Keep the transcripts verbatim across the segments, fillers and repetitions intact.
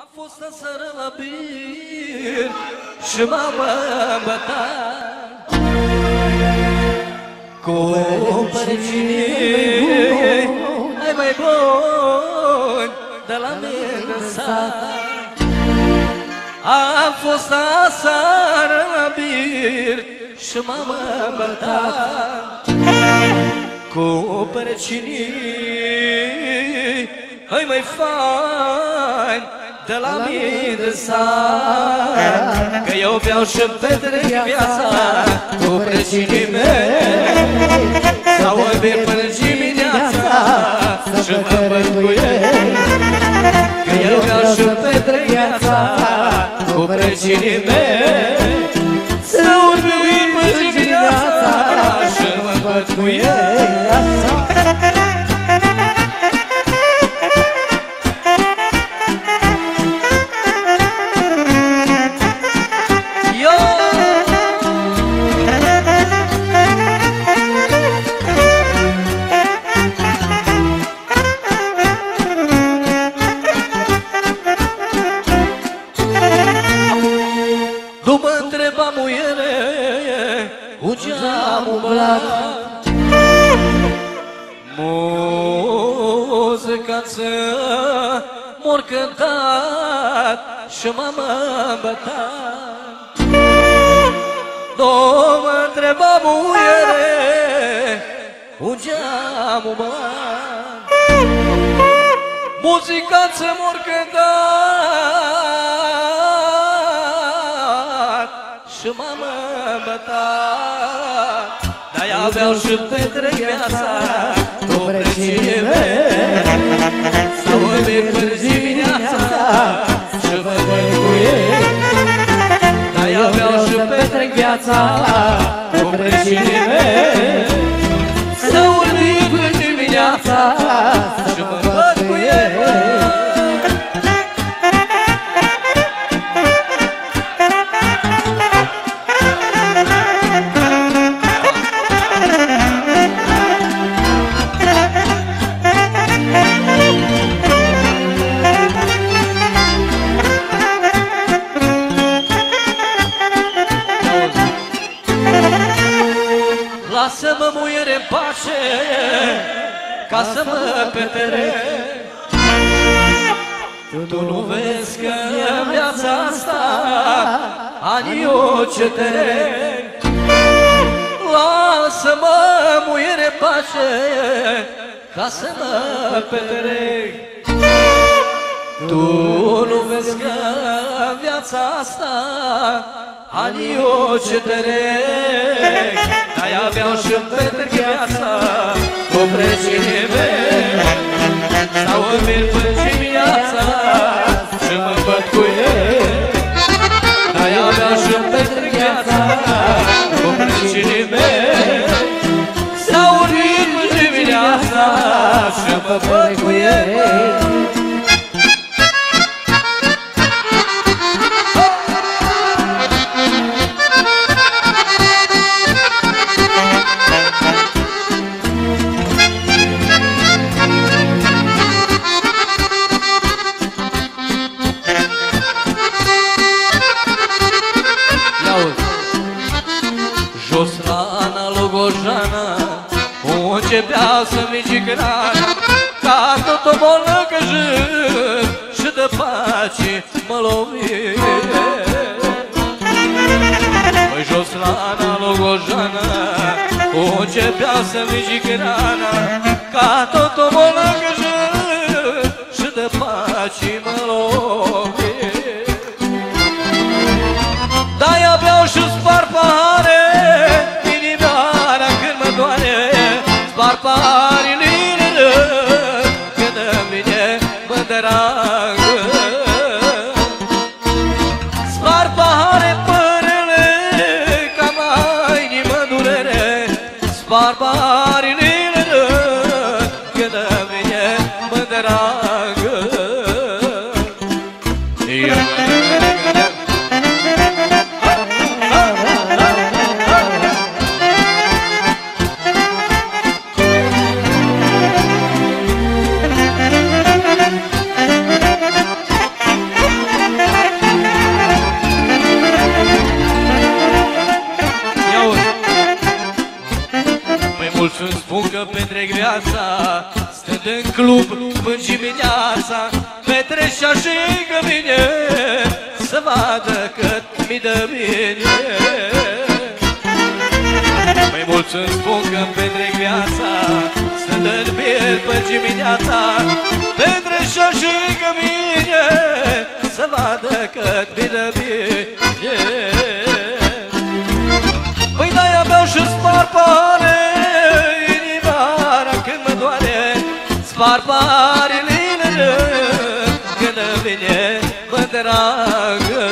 fost aseară la bir și m-am îmbătat cu părăcinii ai mai buni de la mine sat. Am fost aseară la bir și m-am îmbătat cu părăcinii ai mai fain de la mine de sat. Că eu beau și-mi petrec viața cu prăcinii mei, sau îmi beg până dimineața și mă văd cu ei. Că eu beau și-mi petrec viața cu prăcinii mei, sau îmi beg până dimineața și mă văd cu ei. Muzica-ță m-or cântat și m-am îmbătat. Domă întreba muiere un geamul mălat. Muzica-ță m-or cântat și m-am îmbătat. De-aia beau și petrec viața cu prăcinii mei, sau îmi beg până dimineața și mă văd cu ei. De-aia beau și petrec viața cu prăcinii mei, sau îmi beg până dimineața și mă văd cu ei. Lasă-mă, muiere, în pace, ca să mă petrec. Tu nu vezi că în viața asta anii o ce trec. Lasă-mă, muiere, în pace, ca să mă petrec. Tu nu vezi că în viața asta anii o ce trec. De-aia beau și-mi petrec viața cu prăcinii mei, sau îmi beg până dimineața și mă văd cu ei. De-aia beau și-mi petrec viața cu prăcinii mei, sau îmi beg până dimineața și mă văd cu ei. Începea să mici grana, ca tot o bolnăcă jând și de pace mă lovi. Păi jos la Ana Logojană începea să mici grana, ca tot o bolnăcă jând și de pace mă lovi. De-aia beau și spar pahare, inimioara când mă doare. Spar paharile când în mine mă derangă. Spar pahare părele ca mai nimă durere. Spar paharile când în mine mă derangă. sunt în club până dimineața, Petreșea și că vine să vadă cât mi dă bine. Mai mulți îmi spun că-mi petrec viața, sunt în bier până dimineața, Petreșea și că vine să vadă cât mi dă bine. Păi de-aia beau și spar pare inimioara când mă doare, spar parile când vine mă dragă.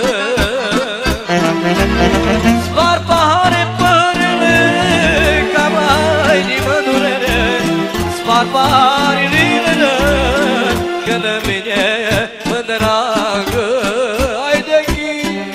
Spar pahare părele ca mai nimă durere, spar parile când vine mă dragă. Hai de ghid.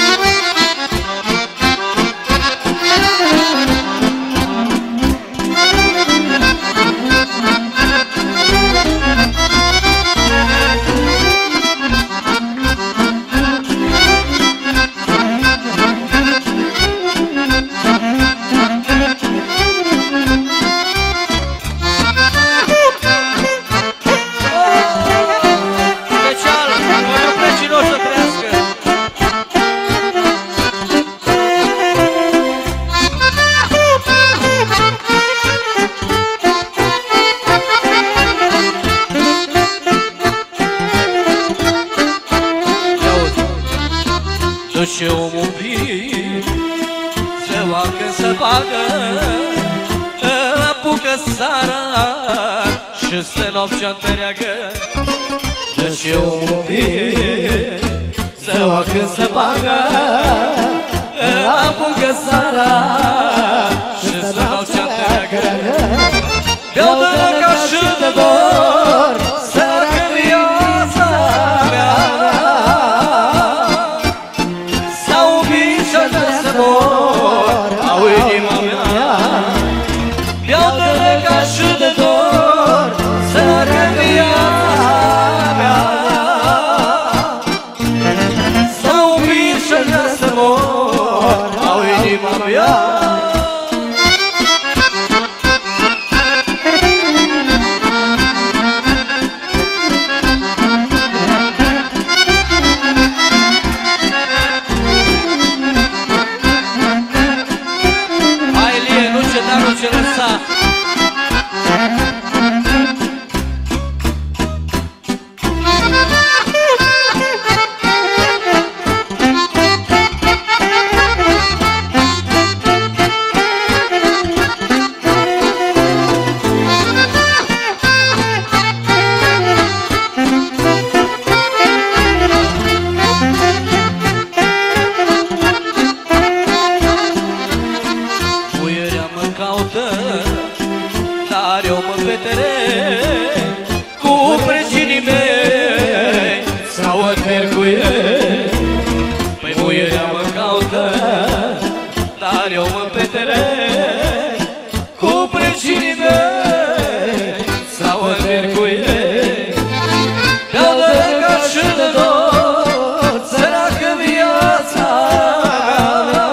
Și omul vin, ziua când se bagă, apucă sara și stă noaptea întreagă. Și omul vin, ziua când se bagă, apucă sara și stă noaptea întreagă. Beau de ca și de dor, săracă viața mea, au inima mea. Beau de ca și de dor, săracă viața mea, s-au ubit și n-a să mor, au inima mea. Ce lăsa. Dar eu mă petrec cu precinii mei sau admer cu ei. Păi muierea mă caută, dar eu mă petrec cu precinii mei sau admer cu ei. Beau de ca și de dor, săracă viața mea,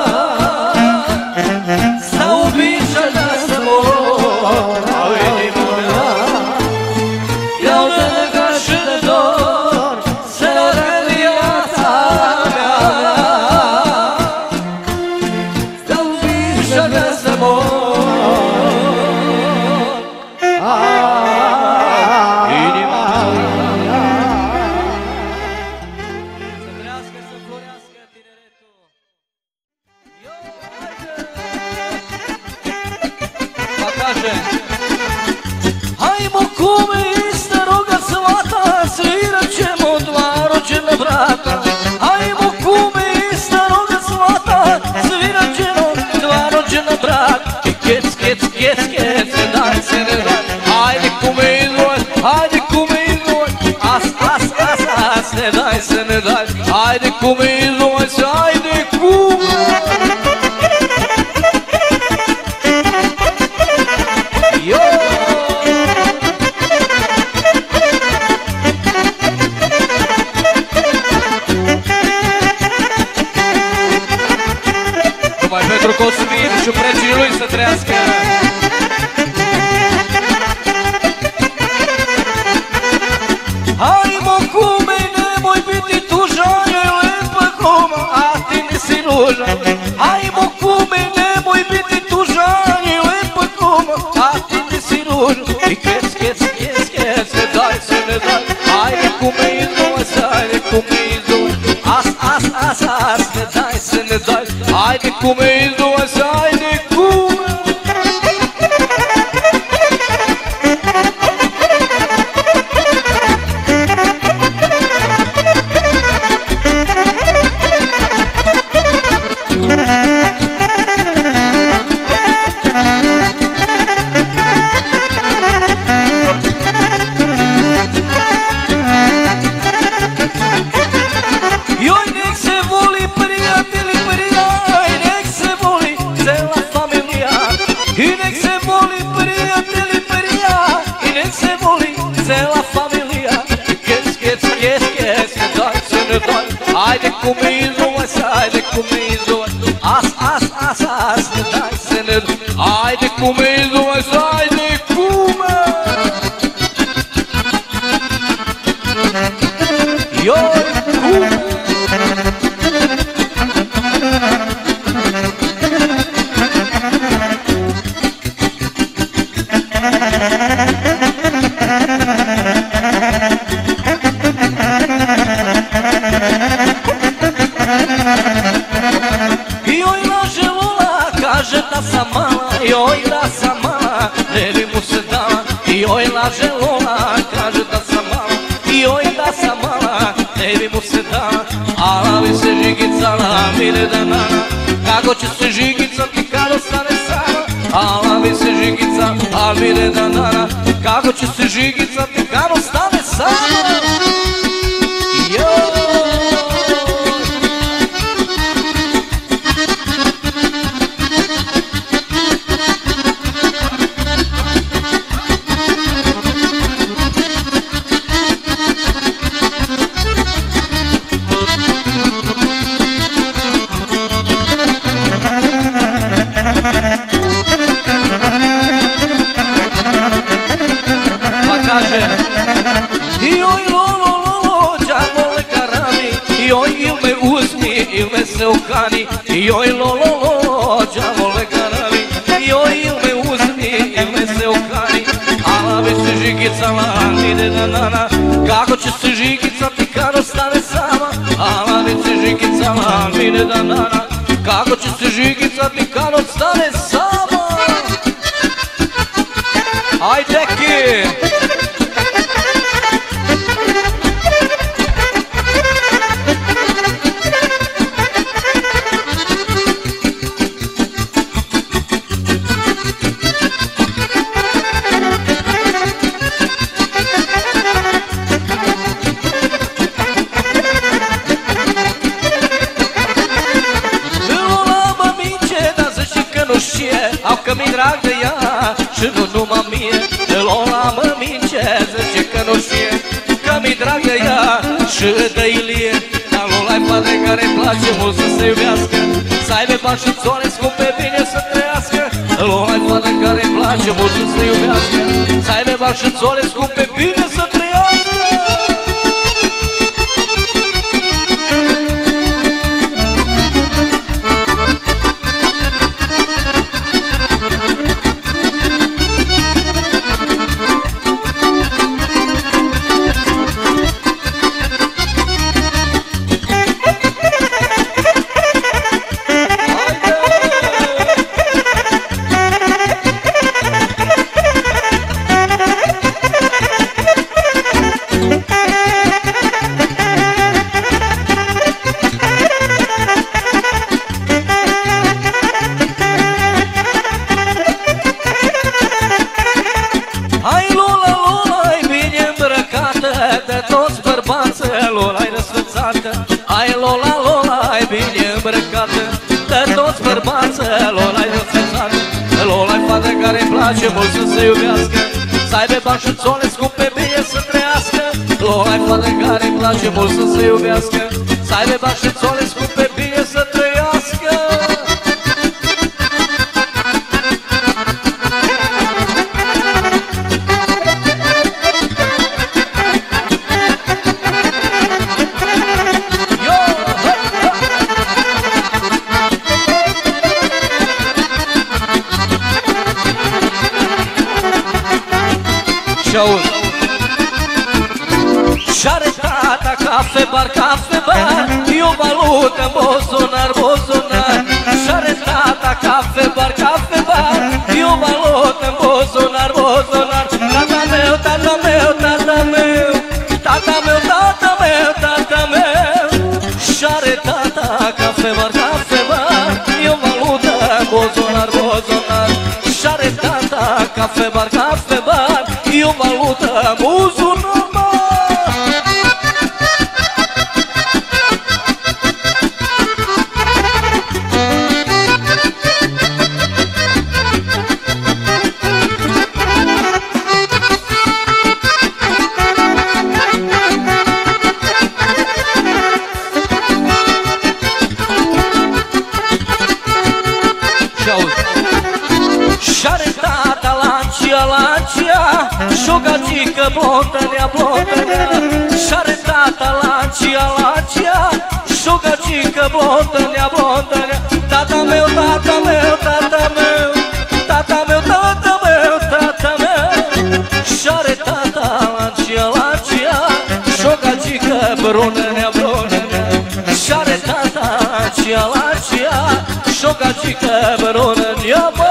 s-au ubit și-aș da să mor, au inima mea. Beau de ca și de dor, săracă viața mea, s-au ubit și-aș da să mor. Hai mă cum este rogă svata, să-i răcem-o doar o genă brata. Hai mă cum este rogă svata, să-i răcem-o doar o genă brata. Cheț, cheț, cheț, cheț, să dai, să ne dai. Haide cum e noi, haide cum e noi, as, as, as, as, ne dai, să ne dai. Haide cum e noi, haide cum yo. Numai pentru Cosmin și pregii lui să trăiască. cum îi doi. As, as, as, as, ne dai să ne dai. Haide cum îi doi, să haide cum. Haide cum îi doi, să haide cum îi doi. As, as, as, as, ne dai să ne dai. Haide cum îi doi, să haide cum. Ioi cum. Joj da sam mala, ne bi mu se dala. Joj laže Lola, kaže da sam mala. Joj da sam mala, ne bi mu se dala. Ala bi se žigicala, mire da nana. Kako će se žigicati kad ostane sama. Ala bi se žigicala, a mire da nana. Kako će se žigicati kad ostane sama. Joj. Se okani, joj lo lo lo, đavole garami. Joj il me uzmi, il me se okani. Ala bi se žigicala, mire da nana. Kako će se žigicati kad ostane sama. Ala bi se žigicala, mire da nana. Kako će se žigicati kad ostane sama. Ajde ki. Au că mi-i drag de ea și nu numai mie. Lola mă mince, zice că nu știe că mi-i drag de ea și de Ilie. Dar Lola-i fată care-i place mult să se iubească, să aibă bani și țoane scumpe, bine să trăiască. Lola-i fată care-i place mult să se iubească, să aibă bani și țoane scumpe, bine să trăiască. Hai Lola, Lola, ai bine îmbrăcată, de toți bărbață, Lola-i răsfățată. Lola-i fată care-i place mult să se iubească, să aibă bani și țoane scumpe, bine să trăiască. Lola-i fată care-i place mult să se iubească, să aibă bani și țoane scumpe, bine să trăiască. Și-are tata ca cafe bar, cafe bar, e o valută, bozonar, bozonar. Și-are tata cafe bar, cafe bar, e o valută, bozonar, bozonar. Tata meu, tata meu, tata meu, tata meu, tata meu, tata meu. Și-are tata cafe bar, cafe bar, e o valută, bozonar, bozonar. Și-are tata cafe bar, cafe bar, e o valută, bozonar. Și-are tata lancia, lancia, și-o gagică blondă-nea, blondă-nea. Și-are tata lancia, lancia, și-o gagică blondă-nea, blondă-nea. Tata meu, tata meu, tata meu, tata meu, tata meu, tata meu. Și-are tata lancia, lancia, și-o gagică brună-nea, brună-nea. Și-are tata lancia, lancia, și-o gagică brună-nea, bă.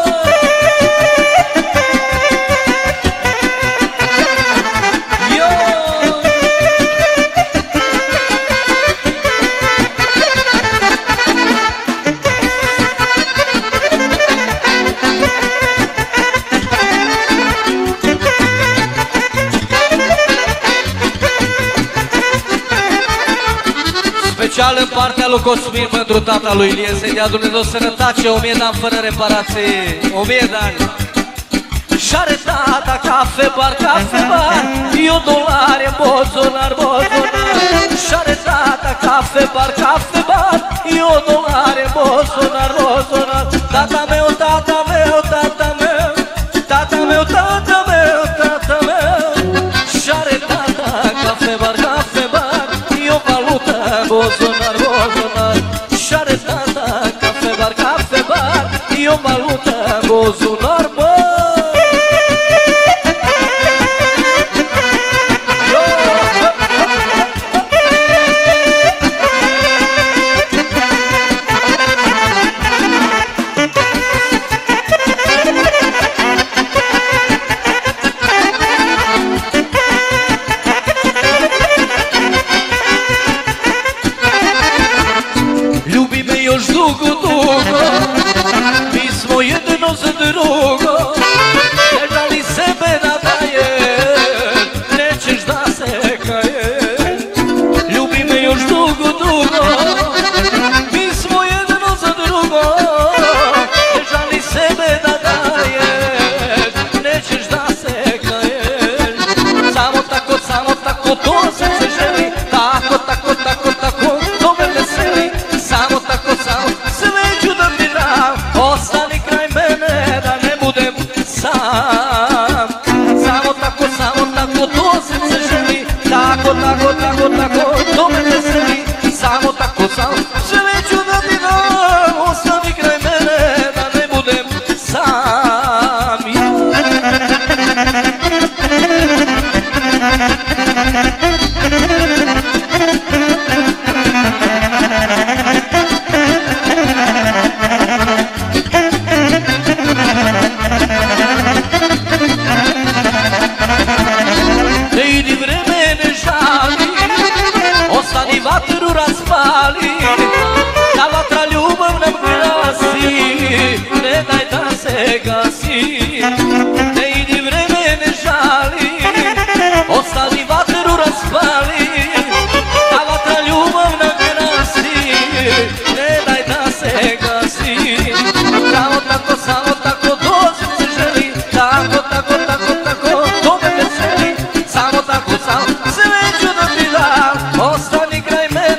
Special în partea lui Cosmin pentru tata lui Ilie, să-i dea Dumnezeu sănătate, o mie de ani fără reparație, o mie de ani. Și-are tata cafe bar, cafe bar, e o dolare, bozonar, bozonar. Și-are tata cafe bar, cafe bar, e o dolare, bozonar, bozonar. Tata meu, tata meu, tata meu, tata meu, tata meu, tata meu. Și-are tata cafe bar, cafe bar, e o valută, bozonar, bozonar. Și-are tata cafe bar, cafe bar, e o valută, bozonar, bă. Dugo, dugo, pismo jedno za drugo, ne žali sebe da daje, nećeš da se kaje. Ljubi me još dugo, dugo, pismo jedno za drugo, ne žali sebe da daje, nećeš da se kaje. Samo tako, samo tako, to se se želi, tako, tako, tako, tako, to me veseli. Samo tako, samo sve ću da ti dam, ostani kraj mene da ne budem sam. Samo tako, samo tako, to srce želi, tako, tako, tako, tako, to me veseli. Samo tako, samo sve ću da ti dam, ostani kraj mene da ne budem sam. Vatru raspali, ta vatra ljubavna gasi, ne daj da se gasi. Ne idi vreme ne žali, ostali vatru raspali, ta vatra ljubavna gasi, ne daj da se gasi. Samo tako, samo tako, to se želi, tako, tako, tako, tako, to me veseli. Samo tako, samo sve ću da ti dam, ostani kraj mene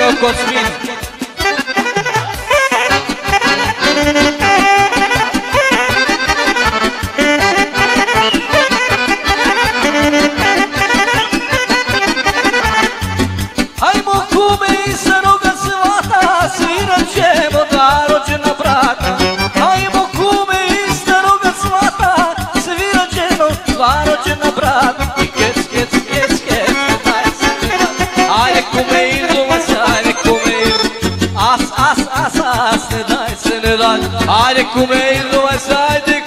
meu Cosmin. Hai mă cumei să rugă svata, sviră ce mă dar o ce na brata. Hai mă cumei să rugă svata, sviră ce mă dar o ce na brata. Cheț, cheț, cheț, cheț, hai să ne dai. Haide cumei, lumea, haide cumei. As, as, as, as, ne dai, să ne dai. Haide cumei, lumea, haide